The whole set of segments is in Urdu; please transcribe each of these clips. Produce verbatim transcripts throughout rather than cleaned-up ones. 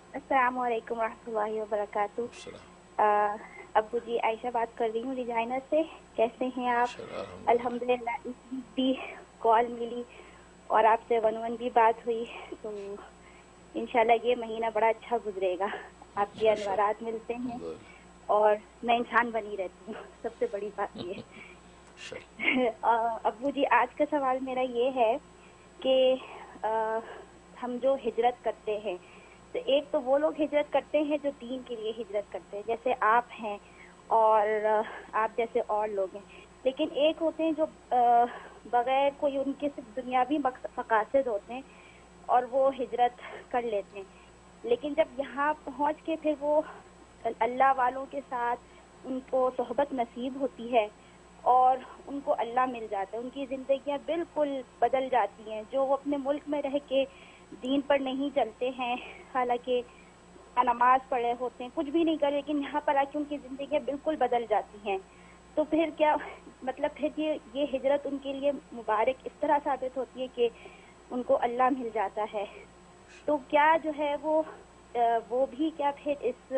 السلام علیکم ورحمۃ اللہ وبرکاتہ۔ آ، ابو جی، عائشہ بات کر رہی ہوں ریجائنا سے۔ کیسے ہیں آپ؟ الحمدللہ اس ویک بھی کال ملی اور آپ سے ون ون بھی بات ہوئی، تو انشاءاللہ یہ مہینہ بڑا اچھا گزرے گا۔ آپ کے انوارات ملتے ہیں اور میں انسان بنی رہتی ہوں، سب سے بڑی بات یہ ہے۔ آ، ابو جی، آج کا سوال میرا یہ ہے کہ آ، ہم جو ہجرت کرتے ہیں، تو ایک تو وہ لوگ ہجرت کرتے ہیں جو دین کے لیے ہجرت کرتے ہیں، جیسے آپ ہیں اور آپ جیسے اور لوگ ہیں، لیکن ایک ہوتے ہیں جو بغیر کوئی ان کے صرف دنیاوی مقاصد ہوتے ہیں اور وہ ہجرت کر لیتے ہیں، لیکن جب یہاں پہنچ کے پھر وہ اللہ والوں کے ساتھ ان کو صحبت نصیب ہوتی ہے اور ان کو اللہ مل جاتا ہے، ان کی زندگیاں بالکل بدل جاتی ہیں۔ جو وہ اپنے ملک میں رہ کے دین پر نہیں چلتے ہیں، حالانکہ نماز پڑھے ہوتے ہیں، کچھ بھی نہیں کرے، لیکن یہاں پر آ کے ان کی زندگیاں بالکل بدل جاتی ہیں، تو پھر کیا مطلب پھر یہ یہ ہجرت ان کے لیے مبارک اس طرح ثابت ہوتی ہے کہ ان کو اللہ مل جاتا ہے، تو کیا جو ہے وہ وہ بھی کیا پھر اس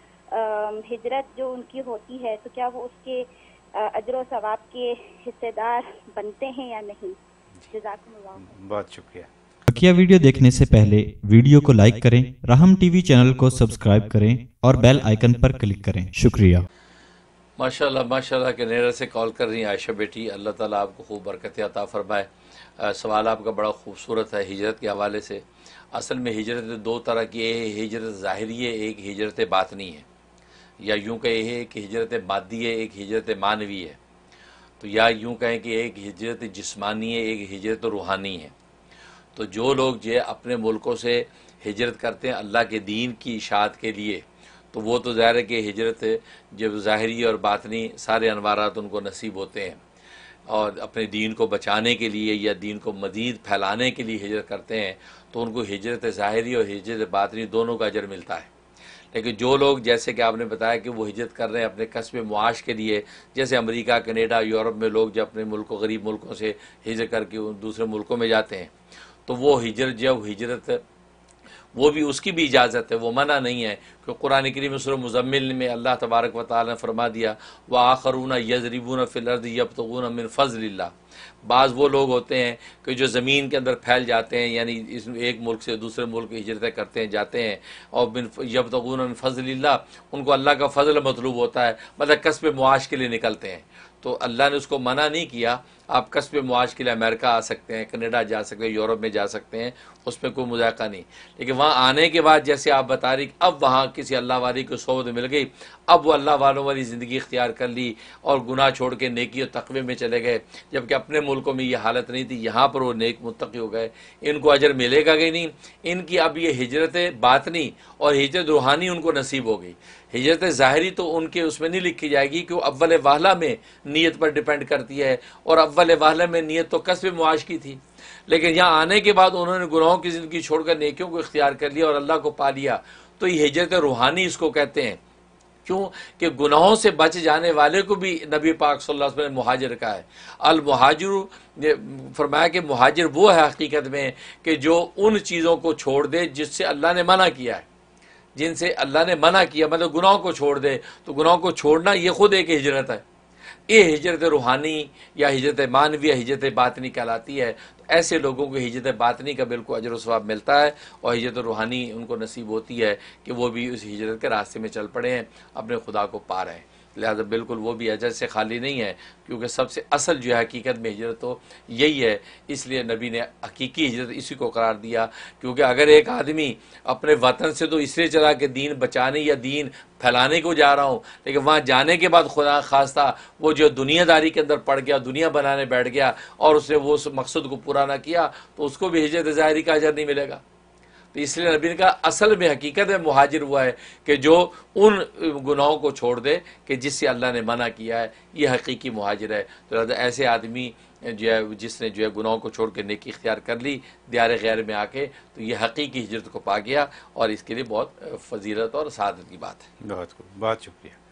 ہجرت جو ان کی ہوتی ہے تو کیا وہ اس کے اجر و ثواب کے حصے دار بنتے ہیں یا نہیں؟ جزاکم اللہ خیر۔ بہت شکریہ۔ بقیہ ویڈیو دیکھنے سے پہلے ویڈیو کو لائک کریں، راہم ٹی وی چینل کو سبسکرائب کریں اور بیل آئیکن پر کلک کریں۔ شکریہ۔ ماشاء اللہ ماشاء اللہ کہ نیرہ سے کال کر رہی ہیں عائشہ بیٹی، اللہ تعالیٰ آپ کو خوب برکت عطا فرمائے۔ سوال آپ کا بڑا خوبصورت ہے ہجرت کے حوالے سے۔ اصل میں ہجرت دو طرح کی ہے، ہجرت ظاہری ہے، ایک ہجرت باطنی ہے، یا یوں کہیں ایک ہجرت مادی ہے، ایک ہجرت معنوی ہے، تو یا یوں کہیں کہ ایک ہجرت جسمانی ہے، ایک ہجرت روحانی ہے۔ تو جو لوگ جو اپنے ملکوں سے ہجرت کرتے ہیں اللہ کے دین کی اشاعت کے لیے، تو وہ تو ظاہر ہے کہ ہجرت جب ظاہری اور باطنی سارے انوارات ان کو نصیب ہوتے ہیں، اور اپنے دین کو بچانے کے لیے یا دین کو مزید پھیلانے کے لیے ہجرت کرتے ہیں، تو ان کو ہجرت ظاہری اور ہجرت باطنی دونوں کا اجر ملتا ہے۔ لیکن جو لوگ جیسے کہ آپ نے بتایا کہ وہ ہجرت کر رہے ہیں اپنے کسب معاش کے لیے، جیسے امریکہ، کینیڈا، یورپ میں لوگ جو اپنے ملکوں غریب ملکوں سے ہجرت کر کے دوسرے ملکوں میں جاتے ہیں، تو وہ ہجرت جو ہجرت وہ بھی اس کی بھی اجازت ہے، وہ منع نہیں ہے، کہ قرآن کریم سورہ مزمل میں اللہ تبارک و تعالی نے فرما دیا وآخرون یضربون فی الارض یبتغون من فضل اللہ۔ بعض وہ لوگ ہوتے ہیں کہ جو زمین کے اندر پھیل جاتے ہیں، یعنی اس ایک ملک سے دوسرے ملک ہجرتیں کرتے ہیں جاتے ہیں، اور من یبتغون من فضل اللہ، ان کو اللہ کا فضل مطلوب ہوتا ہے، مطلب کسب معاش کے لیے نکلتے ہیں، تو اللہ نے اس کو منع نہیں کیا۔ آپ کسب معاش کے لیے امریکہ آ سکتے ہیں، کینیڈا جا سکتے ہیں، یورپ میں جا سکتے ہیں، اس میں کوئی مذائقہ نہیں، لیکن وہاں آنے کے بعد جیسے آپ بتا رہی اب وہاں کسی اللہ والی کو صحبت مل گئی، اب وہ اللہ والوں والی زندگی اختیار کر لی اور گناہ چھوڑ کے نیکی اور تقوی میں چلے گئے، جبکہ اپنے ملکوں میں یہ حالت نہیں تھی، یہاں پر وہ نیک متقی ہو گئے، ان کو اجر ملے گا کہ نہیں؟ ان کی اب یہ ہجرت باطنی اور ہجرت روحانی ان کو نصیب ہو گئی۔ ہجرت ظاہری تو ان کے اس میں نہیں لکھی جائے گی کہ وہ اول واہلہ میں نیت پر ڈیپینڈ کرتی ہے، اور اول واہلہ میں نیت تو کسب معاش کی تھی، لیکن یہاں آنے کے بعد انہوں نے گناہوں کی زندگی چھوڑ کر نیکیوں کو اختیار کر لیا اور اللہ کو پا لیا، تو یہ ہجرت روحانی اس کو کہتے ہیں۔ کیوں کہ گناہوں سے بچ جانے والے کو بھی نبی پاک صلی اللہ علیہ وسلم نے مہاجر کہا ہے۔ المہاجر، فرمایا کہ مہاجر وہ ہے حقیقت میں کہ جو ان چیزوں کو چھوڑ دے جس سے اللہ نے منع کیا ہے، جن سے اللہ نے منع کیا، مطلب گناہوں کو چھوڑ دے، تو گناہوں کو چھوڑنا یہ خود ایک ہجرت ہے۔ یہ ہجرت روحانی یا ہجرت معنوی یا ہجرت باطنی کہلاتی ہے۔ تو ایسے لوگوں کو ہجرت باطنی کا بالکل اجر و ثواب ملتا ہے، اور ہجرت روحانی ان کو نصیب ہوتی ہے کہ وہ بھی اس ہجرت کے راستے میں چل پڑے ہیں، اپنے خدا کو پا رہے ہیں، لہذا بالکل وہ بھی اجر سے خالی نہیں ہے، کیونکہ سب سے اصل جو ہے حقیقت میں ہجرت تو یہی ہے، اس لیے نبی نے حقیقی ہجرت اسی کو قرار دیا۔ کیونکہ اگر ایک آدمی اپنے وطن سے تو اس لیے چلا کہ دین بچانے یا دین پھیلانے کو جا رہا ہوں، لیکن وہاں جانے کے بعد خدا خواستہ وہ جو دنیا داری کے اندر پڑ گیا، دنیا بنانے بیٹھ گیا اور اس نے وہ اس مقصد کو پورا نہ کیا، تو اس کو بھی ہجرت ظاہری کا اجر نہیں ملے گا۔ تو اس لیے نبی نے کہا اصل میں حقیقت میں مہاجر ہوا ہے کہ جو ان گناہوں کو چھوڑ دے کہ جس سے اللہ نے منع کیا ہے، یہ حقیقی مہاجر ہے۔ تو لہذا ایسے آدمی جو ہے جس نے جو ہے گناہوں کو چھوڑ کے نیکی اختیار کر لی دیار غیر میں آ کے، تو یہ حقیقی ہجرت کو پا گیا، اور اس کے لیے بہت فضیلت اور سعادت کی بات ہے۔ بہت خوب، بہت شکریہ۔